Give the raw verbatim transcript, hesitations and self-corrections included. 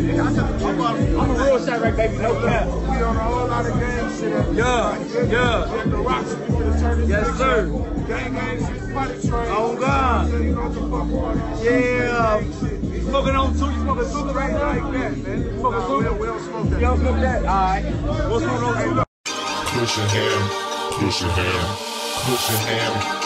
I'm a real shot right, baby. No cap. We on a whole lot of gang shit. Yeah, yeah. At the Rocks, we finna turn this Yes, bitch sir. up. Gang, gang shit, funny train. Oh, God. You know what the fuck going on. Yeah. You smoking on two? You smoking two right now? Like that, man. You smoking Nah, two? we don't, we don't smoke that. You don't smoke that? All right. What's going on two? Cushion ham, cushion ham, cushion ham.